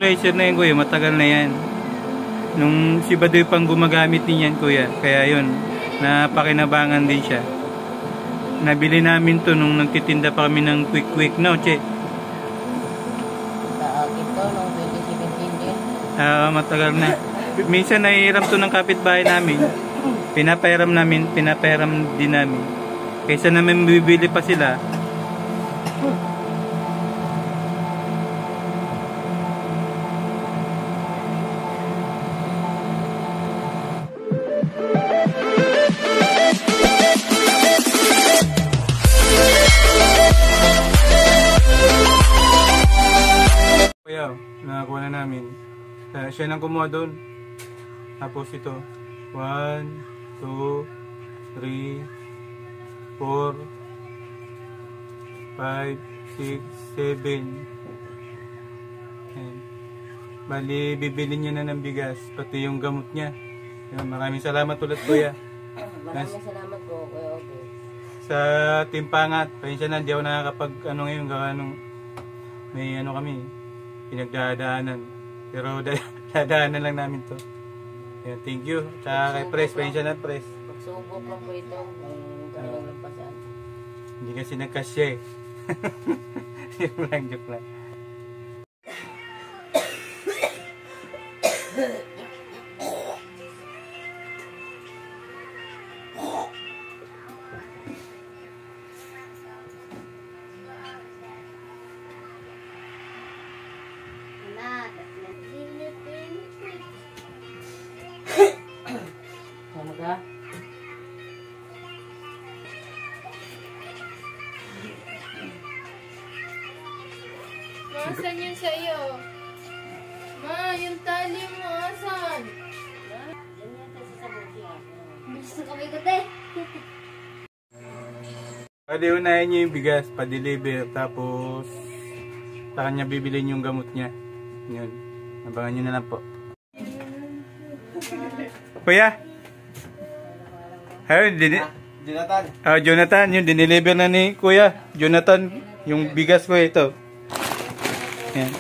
Laser na yun kuya, matagal na yan. Nung si Badoy pang gumagamit niyan kuya, kaya yun, napakinabangan din siya. Nabili namin to nung nagtitinda pa kami ng quick no, che? Sa akin to, noong 2017 din. Matagal na. Minsan nahihiram to ng kapitbahay namin. Pinapairam din namin. Kaysa namin bibili pa sila. Nakakuha na namin. Siya nang kumuha doon. Tapos ito. 1, 2, 3, 4, 5, 6, 7. Ayan. Bali, bibili niya na ng bigas. Pati yung gamot niya. Ayan, maraming salamat ulit kuya. Maraming salamat po kuya Obe. Sa Timpangat. Pasensya na, hindi ako nakakapag ngayon gawa nung may kami. Pinagdadaanan. Pero dadaanan lang namin to. Ayan, thank you. Tsaka kay Press, pasensya na Press. Magsubok lang po ito. Kanyang lampasan. Hindi kasi nagkasya eh. Joke lang. Sama ka? Asan yun sa iyo? Ma, yung tali mo, asan? Gusto ka may gate? Pwede unahin niyo yung bigas, pa-deliver, tapos sa kanya bibilin yung gamot niya. Yun. Abangan niyo na lang po. Kuya? Ayun, Jonathan. Jonathan, yun, dineliver na ni Kuya. Jonathan, yung bigas ko ito. Yan.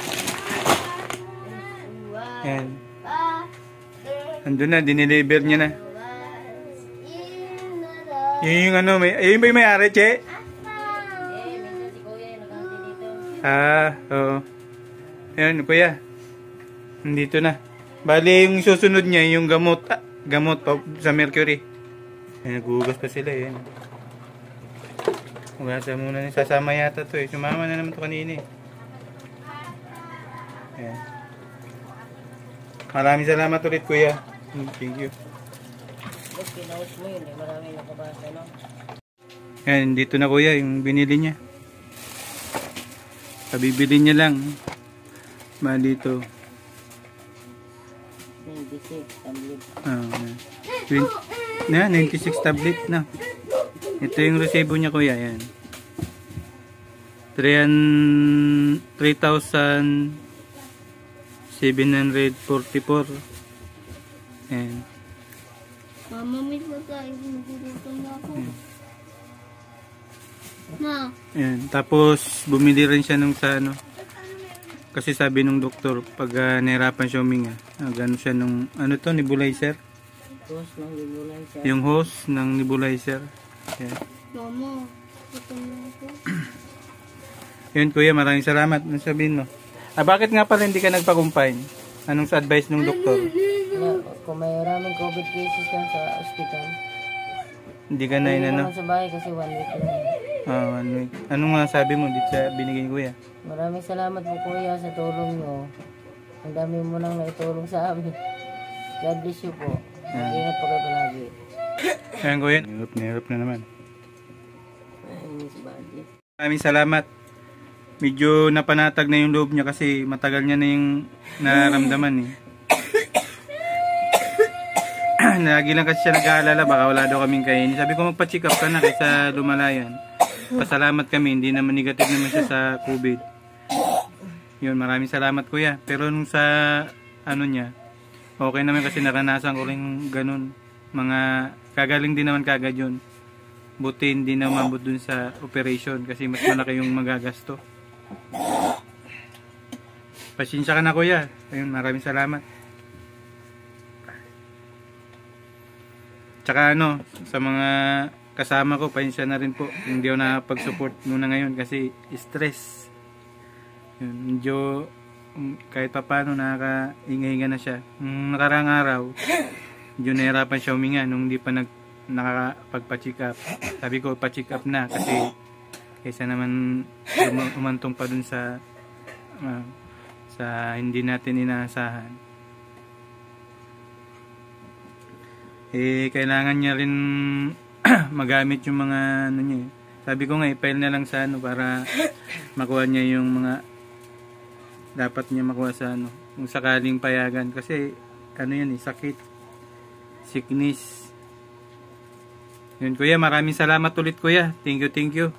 Yan. Andun na, dineliver niya na. Yun yung ayun ba yung may-ari, Che? Oo. Ayan, Kuya. Nandito na. Bali, yung susunod niya, yung gamot pa sa Mercury. Ayan, naghugas pa sila, yan. Hugasan muna. Sasama yata to eh. Sumama na naman to kanina eh. Ayan. Maraming salamat ulit, Kuya. Thank you. Mas pinawas mo yun eh. Maraming nakabasa, no? Ayan, dito na Kuya, yung binili niya. Pabibili niya lang. Bali ito. 96 tablet. Na 96 tablet na. Ito yung resibo niya Kuya, yan. 3,744. Yan. Mama, may pagkain. Nagugutom na ako. Ma. Yan. Tapos bumili rin siya nung sa kasi sabi nung doktor pag nahirapan siya huminga, gano'n siya nung nebulizer. Hose ng nebulizer. Yung hose ng nebulizer. Yan. Mama, gutom na ako. Yun Kuya, maraming salamat. Ano sabihin mo? Bakit nga pala hindi ka nagpa-confine? Anong sa advice ng doktor? Kung may maraming COVID cases lang sa hospital, Hindi ka na hindi inano? naman sa bahay kasi 1 week lang. 1 week. Anong masabi mo dito sa binigay Kuya? Maraming salamat po kuya sa tulong nyo. Ang dami mo nang naitulong sa amin. God bless you po. Mag-ingat po kayo palagi. Ayan Kuya. Nahirap na naman. Maraming salamat. Medyo napanatag na yung loob niya kasi matagal niya na yung nararamdaman eh. Lagi lang kasi siya nag-aalala, baka wala daw kaming kainin. Sabi ko magpa-check up ka na kaysa lumalayan. Pasalamat kami, hindi naman negative naman siya sa COVID. Yun, maraming salamat Kuya. Pero nung sa niya, okay naman kasi naranasan ko rin ganun. Mga kagaling din naman kagad yun. Buti hindi na umabot dun sa operation kasi mas malaki yung magagasto. Pasensya ka na kuya. Ayun, maraming salamat. Tsaka ano, sa mga kasama ko, pasensya na rin po. Hindi ako nakapag-support muna ngayon kasi stress. Yun, medyo kahit pa paano nakakahinga-hinga na siya. Nung nakarang araw, medyo nahirapan siya huminga nung hindi pa nakakapagpa-check up. Sabi ko, pa-check up na kasi kaysa naman umantong pa dun sa hindi natin inaasahan. Kailangan niya rin magamit yung mga ano niya. Sabi ko nga, i-file na lang sa ano para makuha niya yung mga dapat niya makuha sa ano. Kung sakaling payagan. Kasi ano yan sakit. Sickness. Yun kuya, maraming salamat ulit kuya. Thank you.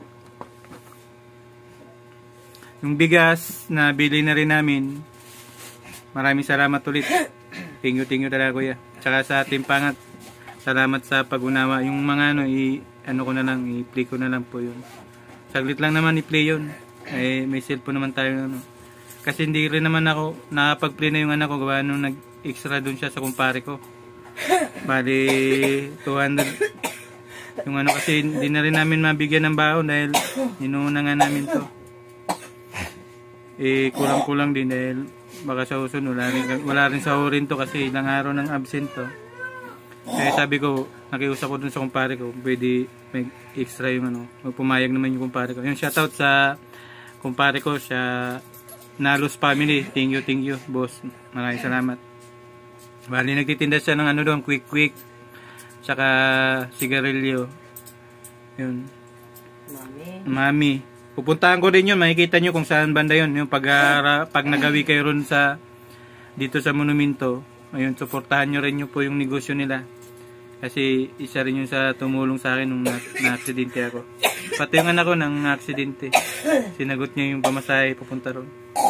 Yung bigas na bili na rin namin, maraming salamat ulit. Thank you talaga kuya. Tsaka sa Timpangat, salamat sa pag-unawa. Yung mga ano, i-play ko na lang po yun. Saglit lang naman i-play yun. May cellphone naman tayo. Ano. Kasi hindi rin naman ako nakapag-play na yung anak ko. Gawa nung nag-extra dun siya sa kumpare ko. Bali, 200. Yung ano kasi, hindi na rin namin mabigyan ng baon dahil inuuna nga namin to. Kulang-kulang din dahil baka sa usun wala rin sahurin to kasi ilang araw ng absent to. Sabi ko, nakiusap ko dun sa kumpare ko, pwede may extra yung ano, pumayag naman yung kumpare ko. Yung shoutout sa kumpare ko, siya Nalos Family. Thank you, boss. Maraming salamat. Bali, nagtitinda siya ng ano doon, quick, tsaka sigarilyo. Yun. Mami. Pupuntahan ko din yun, makikita nyo kung saan banda yun. Yung pag nagawi kayo ron dito sa monumento, ayun, suportahan nyo rin po yung negosyo nila. Kasi isa rin yung sa tumulong sa akin nung na-aksidente ako. Pati yung anak ko nang na-aksidente. Sinagot niya yung pamasahe pupunta ron.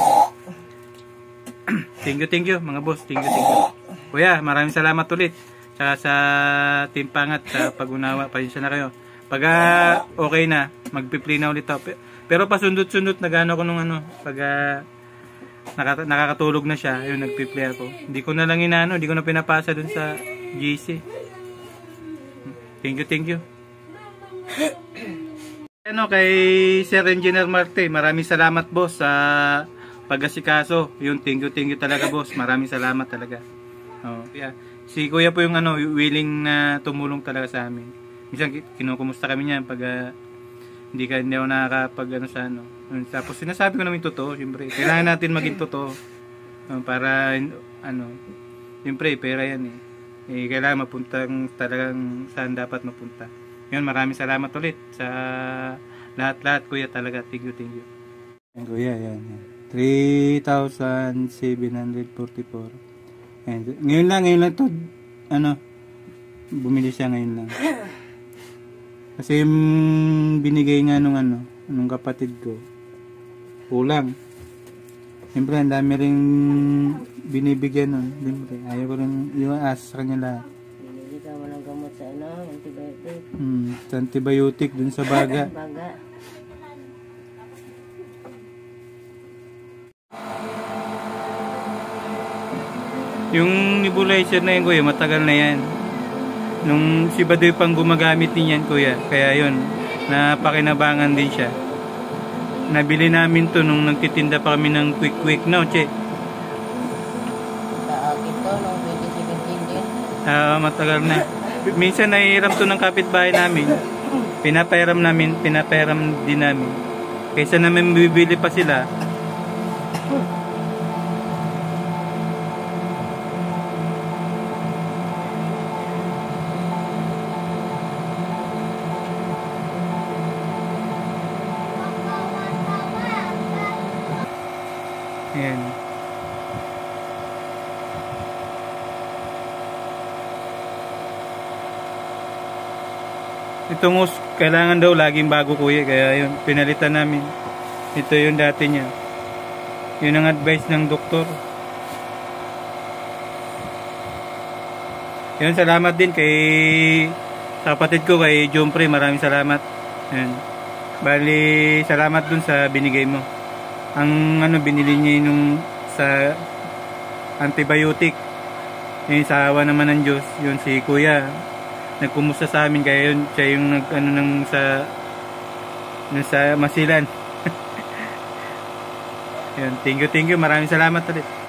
Thank you mga boss. Thank you. Kuya, maraming salamat ulit. Tsaka sa Timpangat, sa pag-unawa, pasensya na kayo. Pag okay na, magpi-play na ulit ako. Pero pasundot-sundot nagano ko nung ano, pag nakakatulog na siya, ayun, nagpi-play ako. Hindi ko na lang hindi ko na pinapasa dun sa GC. Thank you. Ano, kay Sir Engineer Marte, maraming salamat boss sa pag-asikaso. Yun, thank you talaga boss. Maraming salamat talaga. Yeah. Si Kuya po yung willing na tumulong talaga sa amin. Minsan kinukumusta kami niyan pag hindi ako nakakapag sa ano. Tapos sinasabi ko namin totoo, siyempre. Kailangan natin maging totoo. Para siyempre pera yan kailangan mapuntang talagang saan dapat mapunta. Yun, maraming salamat ulit sa lahat kuya talaga. Thank you. Yan kuya, yan. 3,744. Ngayon lang to bumili siya ngayon lang. Kasi binigay nga nung kapatid ko, kulang. Siyempre, ang dami rin binibigyan nun. Siyempre, ayaw ko rin i-ask sa kanya lahat. Binili ka mo ng gamot sa antibiotic. Sa antibiotic dun sa baga. Yung nebulizer na yun, kuya, matagal na yan. Nung si Badoy pang gumagamit din yan, kuya. Kaya yun, napakinabangan din siya. Nabili namin to nung nagtitinda pa kami ng quick, no, che? Akin to, nung 2017 din. Matagal na. Minsan nahihiram to ng kapitbahay namin. Pinapahiram din namin. Kaysa namin bibili pa sila. Ayan. Itong kailangan daw laging bago kuya, kaya yun, pinalitan namin. Ito yung dati niya. Yun ang advice ng doktor. Yun, salamat din sa kapatid ko, kay Jompre, maraming salamat. Ayan. Bali, salamat dun sa binigay mo. Ang ano, binili niya yung sa antibiotic. Yung sa awa naman ng Diyos, yun si Kuya. Nagkumusta sa amin, kaya yun, siya yung nag, ano, nang sa Masilan. Yun, thank you, maraming salamat ulit.